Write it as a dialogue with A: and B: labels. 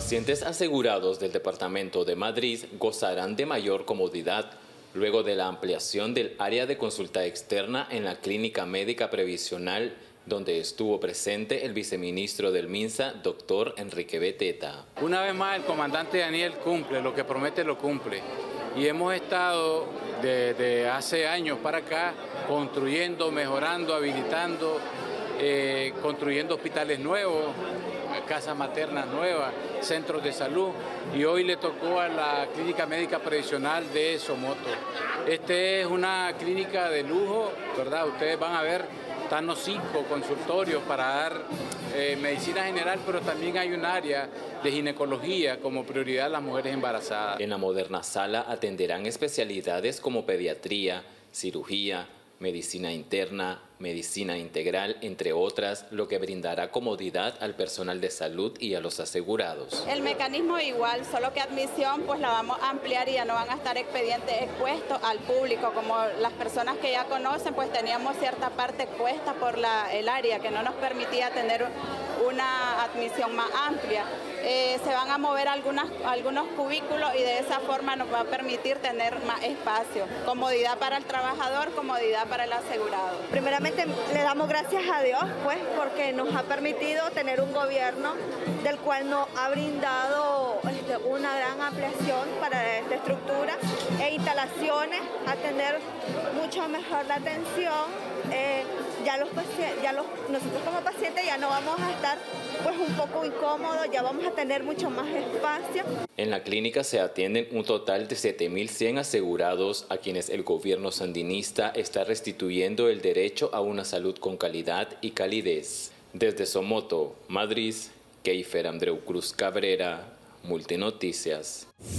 A: pacientes asegurados del departamento de Madrid gozarán de mayor comodidad luego de la ampliación del área de consulta externa en la Clínica Médica Previsional, donde estuvo presente el viceministro del MINSA, doctor Enrique Beteta.
B: Una vez más, el comandante Daniel cumple, lo que promete lo cumple. Y hemos estado desde hace años para acá construyendo, mejorando, habilitando, construyendo hospitales nuevos, casas maternas nuevas, centros de salud, y hoy le tocó a la Clínica Médica Previsional de Somoto. Esta es una clínica de lujo, ¿verdad? Ustedes van a ver, están los 5 consultorios para dar medicina general, pero también hay un área de ginecología como prioridad a las mujeres embarazadas.
A: En la moderna sala atenderán especialidades como pediatría, cirugía, medicina interna, medicina integral, entre otras, lo que brindará comodidad al personal de salud y a los asegurados.
C: El mecanismo igual, solo que admisión pues la vamos a ampliar y ya no van a estar expedientes expuestos al público, como las personas que ya conocen, pues teníamos cierta parte expuesta por el área que no nos permitía tener una admisión más amplia. Se van a mover algunos cubículos y de esa forma nos va a permitir tener más espacio. Comodidad para el trabajador, comodidad para el asegurado.
D: Primeramente le damos gracias a Dios pues porque nos ha permitido tener un gobierno del cual nos ha brindado una gran ampliación para esta estructura instalaciones, a tener mucho mejor la atención. Nosotros como pacientes ya no vamos a estar pues un poco incómodos, ya vamos a tener mucho más espacio.
A: En la clínica se atienden un total de 7.100 asegurados a quienes el gobierno sandinista está restituyendo el derecho a una salud con calidad y calidez. Desde Somoto, Madrid, Keifer Andreu Cruz Cabrera, Multinoticias.